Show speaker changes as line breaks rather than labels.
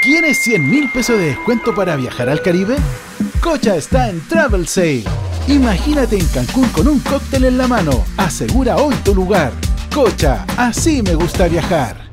¿Quieres 100.000 pesos de descuento para viajar al Caribe? Cocha está en Travel Sale. Imagínate en Cancún con un cóctel en la mano. Asegura hoy tu lugar. Cocha, así me gusta viajar.